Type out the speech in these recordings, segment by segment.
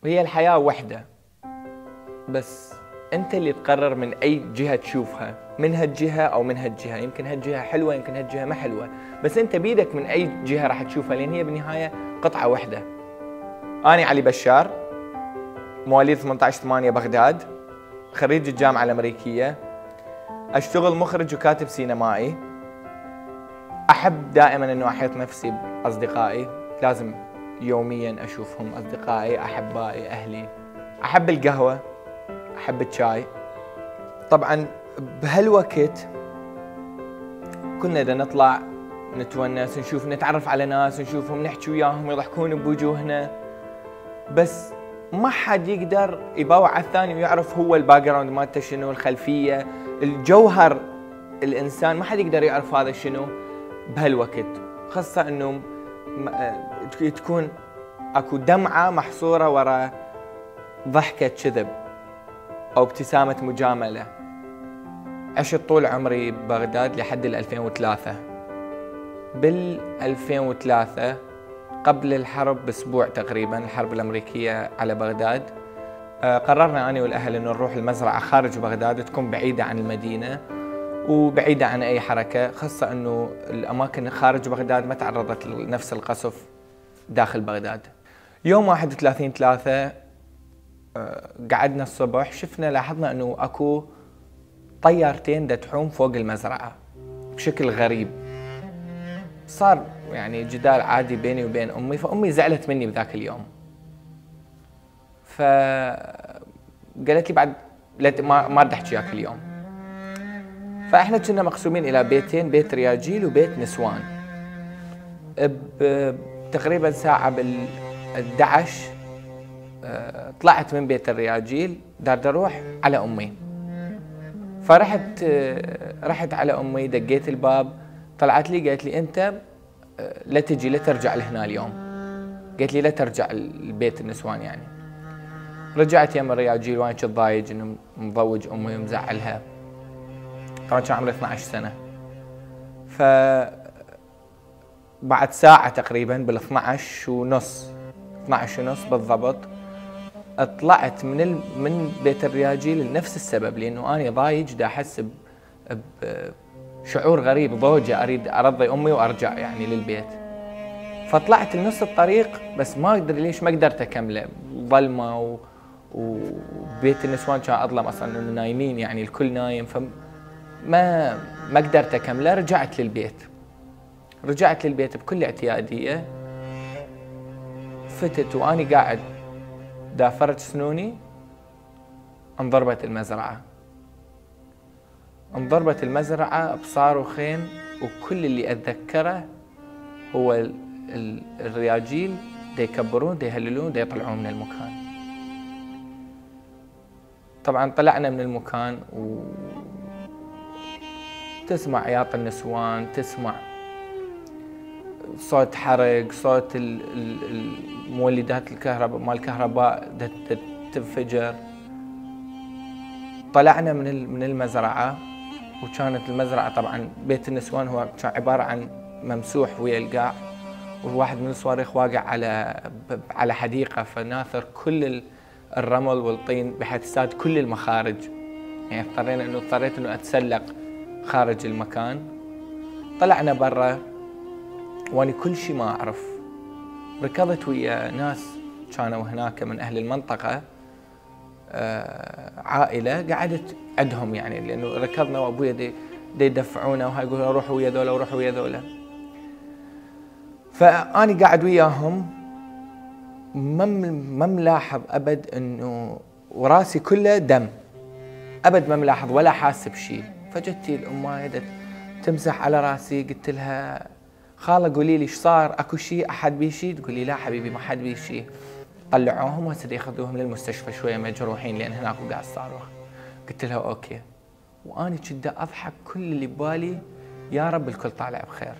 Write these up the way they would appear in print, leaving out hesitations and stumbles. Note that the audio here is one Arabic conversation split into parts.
وهي الحياة وحدة، بس انت اللي تقرر من اي جهة تشوفها، من هالجهة او من هالجهة. يمكن هالجهة حلوة، يمكن هالجهة ما حلوة، بس انت بيدك من اي جهة راح تشوفها، لان هي بالنهاية قطعة واحدة. انا علي بشار، مواليد 18/8 بغداد، خريج الجامعة الامريكية، اشتغل مخرج وكاتب سينمائي. احب دائما انه احيط نفسي باصدقائي، لازم يوميا اشوفهم، اصدقائي، احبائي، اهلي. احب القهوة، احب الشاي. طبعا بهالوقت كنا دا نطلع نتونس، نشوف، نتعرف على ناس، نشوفهم، نحكي وياهم، يضحكون بوجوهنا، بس ما حد يقدر يباوع على الثاني ويعرف هو الباك جراوند مالته شنو، الخلفية، الجوهر الانسان، ما حد يقدر يعرف هذا شنو بهالوقت. خاصة انه تكون اكو دمعة محصورة وراء ضحكة كذب او ابتسامة مجاملة. عشت طول عمري ببغداد لحد 2003. بال 2003 قبل الحرب باسبوع تقريبا، الحرب الامريكيه على بغداد، قررنا انا والاهل انه نروح المزرعه خارج بغداد، تكون بعيده عن المدينه وبعيده عن اي حركه، خاصه انه الاماكن خارج بغداد ما تعرضت لنفس القصف داخل بغداد. يوم 31/3 قعدنا الصبح، شفنا، لاحظنا انه اكو طيارتين دا تحوم فوق المزرعه بشكل غريب. صار يعني جدال عادي بيني وبين امي، فامي زعلت مني بذاك اليوم، فقالت لي بعد ما بدي احكي وياك اليوم. فاحنا كنا مقسومين الى بيتين، بيت رياجيل وبيت نسوان. تقريبا ساعه بال 11 طلعت من بيت الرياجيل، دار اروح على امي. رحت على امي، دقيت الباب، طلعت لي قالت لي انت لا تجي، لا ترجع لهنا اليوم. قالت لي لا ترجع البيت النسوان يعني. رجعت يم الرياجيل وانا كنت ضايج انه مضوج امي ومزعلها. طبعا كان عمري 12 سنه. ف بعد ساعه تقريبا بال 12:30 بالضبط، طلعت من بيت الرياجيل لنفس السبب، لانه انا ضايج، دا احس بشعور غريب، ضوجه، اريد ارضي امي وارجع يعني للبيت. فطلعت لنص الطريق، بس ما ادري ليش ما قدرت اكمله، ظلمه وبيت النسوان كان اظلم اصلا، انه نايمين يعني الكل نايم، ما قدرت اكمله. رجعت للبيت بكل اعتياديه. فتت واني قاعد دافرت سنوني، انضربت المزرعه بصاروخين، وكل اللي اتذكره هو الرياجيل دا يكبرون، دا يهللون، دا يطلعون من المكان. طبعا طلعنا من المكان وتسمع عياط النسوان، تسمع صوت حرق، صوت مولدات الكهرباء مال الكهرباء دا تنفجر. طلعنا من المزرعة، وكانت المزرعة طبعا بيت النسوان هو كان عبارة عن ممسوح ويا القاع، وواحد من الصواريخ واقع على حديقة، فناثر كل الرمل والطين بحيث ساد كل المخارج. يعني اضطريت انه اتسلق خارج المكان. طلعنا برا واني كل شيء ما اعرف. ركضت ويا ناس كانوا هناك من اهل المنطقة، عائلة قعدت عندهم يعني، لانه ركضنا وابويا دي يدفعونا، وهاي يقولوا روحوا ويا ذولا وروحوا ويا ذولا. فاني قاعد وياهم، ما ملاحظ ابد انه وراسي كله دم، ابد ما ملاحظ ولا حاسس بشيء. فجتي الامايه تمسح على راسي، قلت لها خاله قولي لي ايش صار، اكو شيء، احد بيه شيء؟ تقول لي لا حبيبي ما حد بيه شيء. طلعوهم وهسه ياخذوهم للمستشفى شويه مجروحين لان هناك وقع الصاروخ. قلت لها اوكي، واني كنت اضحك، كل اللي ببالي يا رب الكل طالع بخير.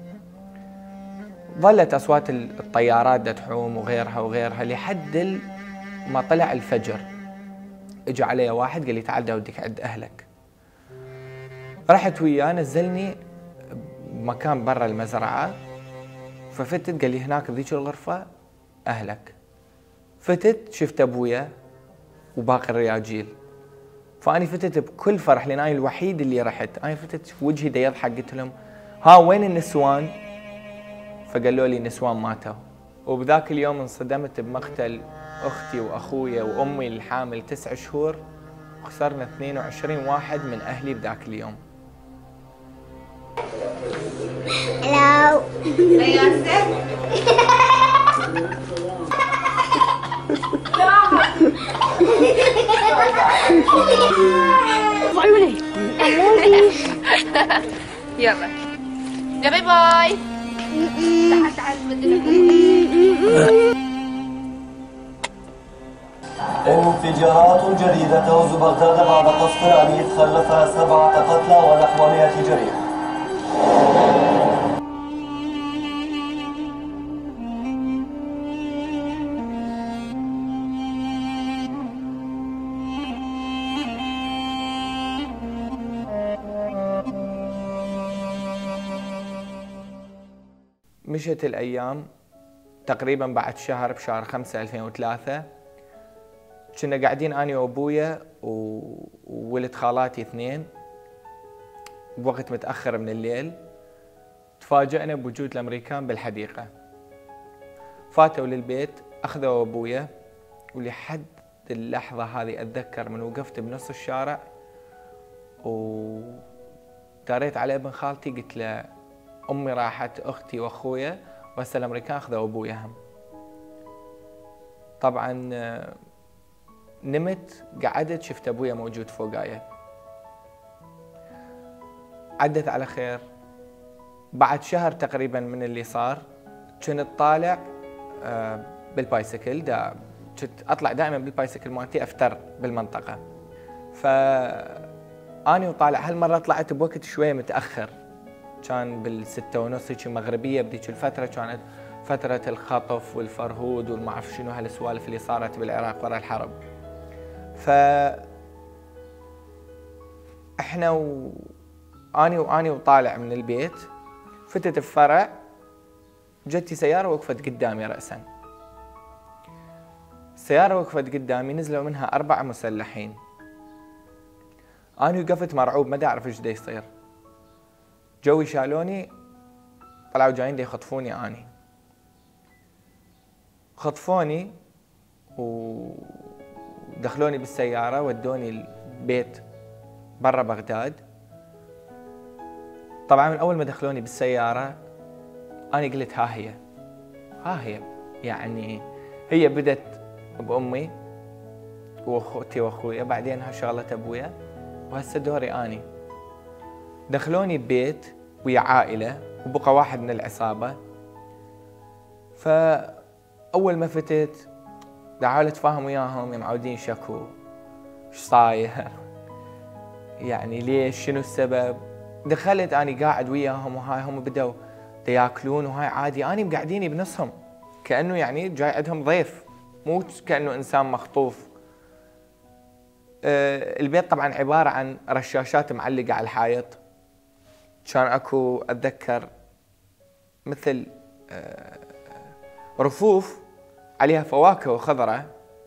ظلت اصوات الطيارات تحوم وغيرها لحد ما طلع الفجر. اجى علي واحد قال لي تعال دا وديك عند اهلك. رحت وياه، نزلني بمكان برا المزرعه، ففتت قال لي هناك بذيك الغرفه اهلك. فتت شفت ابويا وباقي الرياجيل، فاني فتت بكل فرح لان انا الوحيد اللي رحت. انا فتت وجهي دا يضحك، قلت لهم ها وين النسوان؟ فقالوا لي النسوان ماتوا. وبذاك اليوم انصدمت بمقتل اختي واخويا وامي الحامل 9 شهور، وخسرنا 22 واحد من اهلي بذاك اليوم. Hello. يلا يا باي باي. تعال تعال انفجارات جديدة تعز بغداد بعد قصف عنيف خلف 7 قتلى ونحو 100 جريح. مشت الأيام تقريبا بعد شهر، بشهر 5 2003 كنا قاعدين أنا وأبويا وولد خالاتي 2 بوقت متأخر من الليل. تفاجأنا بوجود الأمريكان بالحديقة، فاتوا للبيت أخذوا أبويا، ولحد اللحظة هذه أتذكر من وقفت بنص الشارع وداريت على ابن خالتي قلت له أمي راحت، أختي وأخويا، وهسه الأمريكان أخذوا أبويا هم. طبعا نمت قعدت شفت أبويا موجود فوقايا. عدت على خير. بعد شهر تقريبا من اللي صار كنت طالع بالبايسكل، كنت أطلع دائما بالبايسكل مالتي أفتر بالمنطقة. فأني وطالع هالمرة طلعت بوقت شوية متأخر، كان بال6:30 هيك مغربية. بذيك الفترة كانت فترة الخطف والفرهود والما أعرف شنو هالسوالف اللي صارت بالعراق ورا الحرب. احنا اني وطالع من البيت فتت بفرع، جتي سيارة وقفت قدامي رأسا. السيارة وقفت قدامي، نزلوا منها 4 مسلحين. أنا وقفت مرعوب ما أعرف ايش دا يصير. جوي شالوني، طلعوا جايين دا يخطفوني. أني خطفوني ودخلوني بالسيارة ودوني البيت برا بغداد. طبعا من أول ما دخلوني بالسيارة أنا قلت ها هي يعني هي بدت بأمي وأختي وأخويا، بعدين ها شغلت أبويا، وهسه دوري أني. دخلوني ببيت ويا عائلة وبقى واحد من العصابة. فأول ما فتت حاولت أتفاهم وياهم، معودين شكو ايش صاير يعني ليش، شنو السبب. دخلت أني قاعد وياهم وهاي هم بدوا ياكلون وهاي عادي، أني مقعديني بنصهم كأنه يعني جاي عندهم ضيف، مو كأنه إنسان مخطوف. البيت طبعا عبارة عن رشاشات معلقة على الحائط. كان اكو اتذكر مثل رفوف عليها فواكه وخضرة،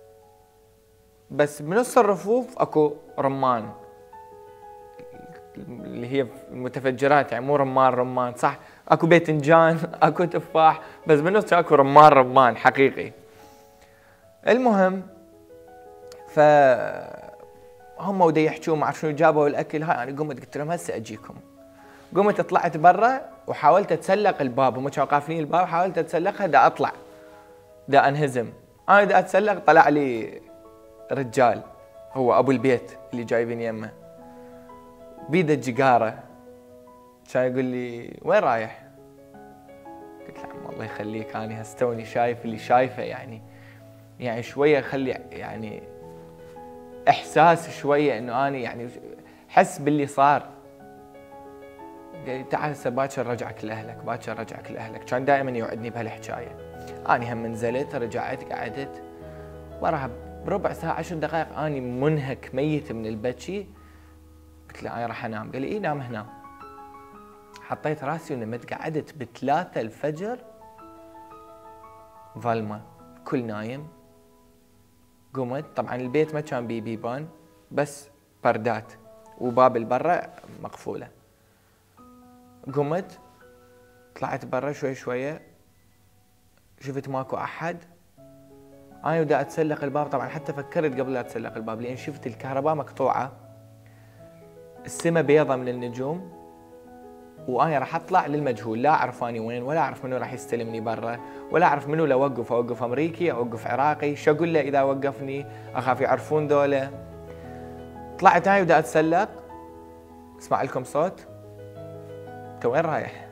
بس بنص الرفوف اكو رمان اللي هي المتفجرات، يعني مو رمان صح، اكو باذنجان اكو تفاح، بس بالنص اكو رمان حقيقي. المهم هم ودا يحجون ما اعرف شنو جابوا الاكل هاي. انا قمت قلت لهم هسه اجيكم. قمت طلعت برا وحاولت اتسلق الباب، هم كانوا قافلين الباب، حاولت اتسلقها دا اطلع دا انهزم. انا دا اتسلق طلع لي رجال هو ابو البيت اللي جايبين يمه بيده الجقاره، كان يقول لي وين رايح؟ قلت له عم الله يخليك انا هستوني شايف اللي شايفه، يعني شويه خلي يعني احساس شويه انه انا يعني حس باللي صار. قال لي تعال هسه باكر رجعك لاهلك، كان دائما يوعدني بهالحكايه. اني هم نزلت رجعت قعدت، وراها بربع ساعه 10 دقائق اني منهك ميت من البكي. قلت له انا راح انام. قال لي اي نام هنا. حطيت راسي ونمت، قعدت ب3 الفجر ظلمه، كل نايم، قمت، طبعا البيت ما كان بيه بيبان بس بردات وباب البرة مقفولة. قمت طلعت برا شوي شوية، شفت ماكو أحد. أنا ودا أتسلق الباب، طبعا حتى فكرت قبل لا أتسلق الباب لأن شفت الكهرباء مقطوعة، السماء بيضة من النجوم، وأنا راح أطلع للمجهول، لا أعرف أني وين ولا أعرف منو راح يستلمني برا ولا أعرف منو لو أوقف أمريكي أوقف عراقي، شو أقول له إذا وقفني، أخاف يعرفون ذولا. طلعت أنا ودا أتسلق، اسمع لكم صوت، أنت وين رايح؟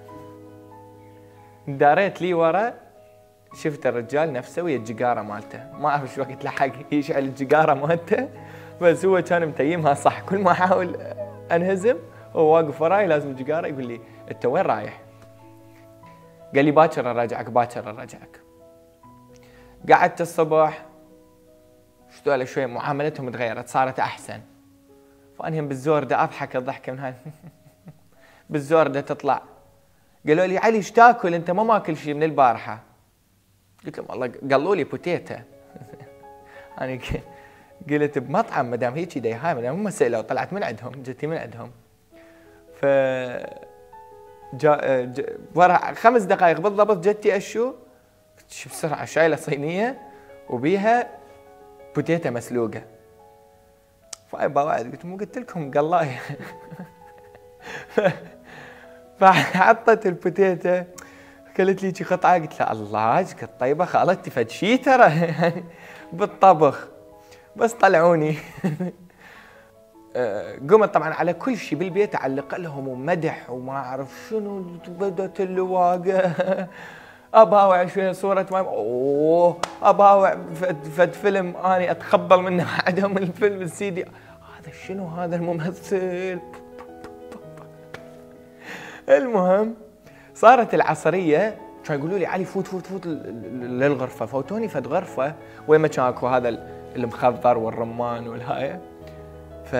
داريت لي ورا، شفت الرجال نفسه ويا الجقارة مالته، ما أعرف شو وقت لحق يشعل الجقارة مالته، بس هو كان متيمها صح. كل ما أحاول أنهزم هو واقف وراي لازم الجقارة يقول لي أنت وين رايح؟ قال لي باكر أراجعك باكر أراجعك. قعدت الصبح، شتوله شوي معاملتهم تغيرت صارت أحسن، فأنهم بالزور دا أضحك الضحكة من هاي بالزور دا تطلع. قالوا لي علي ايش تاكل انت ما ماكل شيء من البارحه؟ قلت لهم والله قالوا لي بوتيتا انا قلت بمطعم مدام هيك دي هاي مدام هم سالوا طلعت من عندهم جتي من عندهم. ف ورا 5 دقائق بالضبط جتي اشو بسرعه شايله صينيه وبيها بوتيتا مسلوقه. فاي بواعد قلت مو قلت لكم قلاي فحطت البوتيتا قالت لي شي قطعه، قلت لها الله ايش طيبه خالتي فد شي ترى يعني بالطبخ، بس طلعوني قمت طبعا على كل شيء بالبيت اعلق لهم ومدح وما اعرف شنو، بدت اللواقه اباوع شويه صوره اوه اباوع فد فيلم اني اتخبل منه عندهم الفيلم السيدي، هذا شنو هذا الممثل. المهم صارت العصريه كانوا يقولوا لي علي فوت للغرفه، فوتوني فد غرفه وين ما كان اكو هذا المخضر والرمان والهايه. ف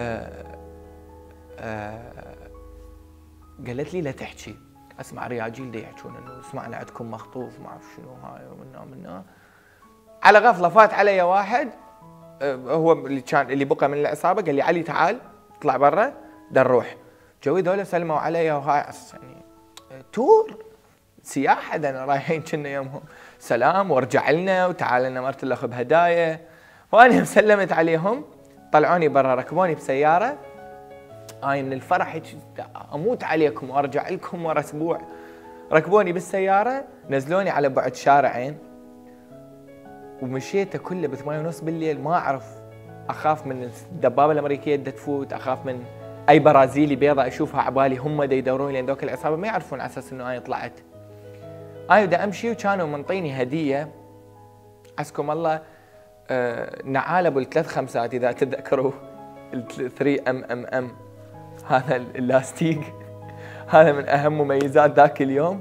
قالت لي لا تحكي، اسمع رياجيل دي يحكون انه سمعنا عندكم مخطوف ما اعرف شنو هاي ومنا على غفله فات علي واحد هو اللي كان اللي بقى من العصابه، قال لي علي تعال اطلع برا دا نروح. جوي ذولا سلموا علي وهاي يعني تور سياحه انا رايحين كنا يومهم سلام وارجع لنا وتعال لنا مرت الاخ بهدايا. وانا سلمت عليهم طلعوني برا ركبوني بسياره، هاي من الفرح اموت عليكم وارجع لكم ورا اسبوع. ركبوني بالسياره نزلوني على بعد شارعين ومشيت كله ب8:30 بالليل، ما اعرف اخاف من الدبابه الامريكيه بدها تفوت، اخاف من اي برازيلي بيضة اشوفها عبالي هم دا يدورون لين ذوك العصابه ما يعرفون على اساس انه انا طلعت. انا دا امشي وكانوا منطيني هديه عسكم الله نعال ابو ال3 خمسات اذا تتذكروا ال3 هذا اللاستيك هذا من اهم مميزات ذاك اليوم.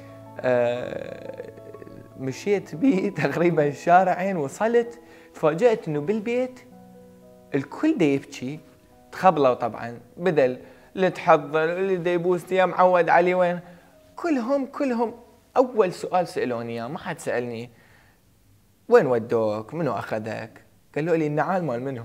مشيت بيه تقريبا شارعين وصلت تفاجأت انه بالبيت الكل دا يبكي، تخبلوا طبعا بدل اللي تحضر اللي دا يبوس يا معود علي وين، كلهم اول سؤال سالوني اياه، ما حد سالني وين ودوك منو اخذك، قالوا لي النعال مال منو.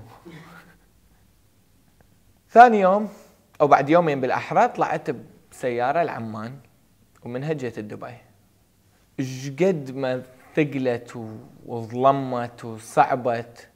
ثاني يوم او بعد يومين بالاحرى طلعت بسياره لعمان ومنها جيت دبي. ايش قد ما ثقلت وظلمت وصعبت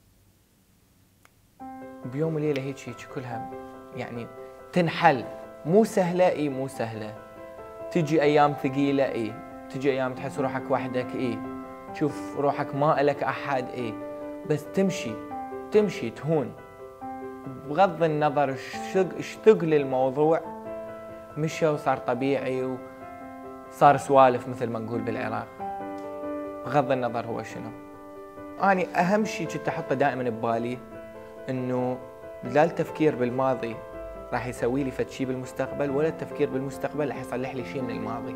بيوم وليله هيك كلها يعني تنحل. مو سهله اي مو سهله، تجي ايام ثقيله اي، تجي ايام تحس روحك وحدك اي، تشوف روحك ما لك احد اي، بس تمشي تهون بغض النظر ايش ثقل الموضوع. مشى وصار طبيعي وصار سوالف مثل ما نقول بالعراق، بغض النظر هو شنو. اني اهم شيء كنت احطه دائما ببالي انه لا التفكير بالماضي راح يسوي لي فد شيء بالمستقبل، ولا التفكير بالمستقبل راح يصلح لي شيء من الماضي.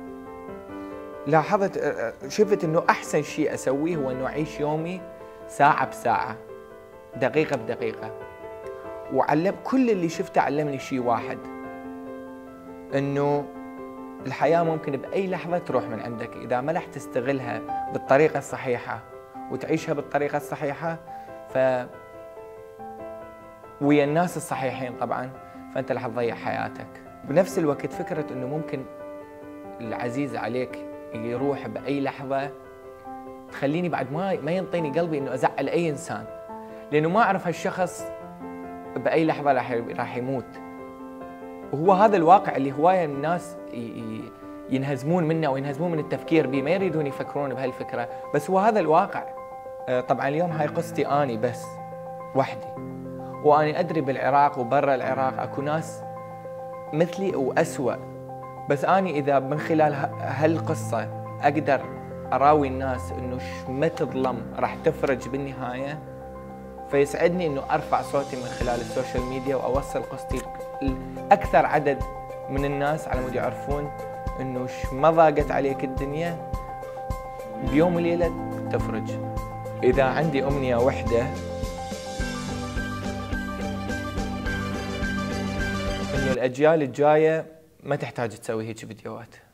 لاحظت شفت انه احسن شيء اسويه هو انه اعيش يومي ساعة بساعة دقيقة بدقيقة. وعلم كل اللي شفته علمني شيء واحد، انه الحياة ممكن بأي لحظة تروح من عندك إذا ما رح تستغلها بالطريقة الصحيحة وتعيشها بالطريقة الصحيحة ويا الناس الصحيحين طبعا، فأنت رح تضيع حياتك. بنفس الوقت فكرة إنه ممكن العزيز عليك يروح بأي لحظة تخليني بعد ما ينطيني قلبي إنه أزعل أي إنسان، لأنه ما أعرف هالشخص بأي لحظة راح يموت. وهو هذا الواقع اللي هواية الناس ينهزمون منه وينهزمون من التفكير به، ما يريدون يفكرون بهالفكرة، بس هو هذا الواقع. طبعا اليوم هاي قصتي أني بس وحدي، وأنا أدري بالعراق وبرا العراق أكو ناس مثلي وأسوأ، بس أني إذا من خلال هالقصة أقدر أراوي الناس إنه ما تظلم راح تفرج بالنهاية، فيسعدني إنه أرفع صوتي من خلال السوشيال ميديا وأوصل قصتي لأكثر عدد من الناس على مود يعرفون إنه ما ضاقت عليك الدنيا بيوم وليلة تفرج. إذا عندي أمنية وحدة إنه الأجيال الجاية ما تحتاج تسوي هيك فيديوهات.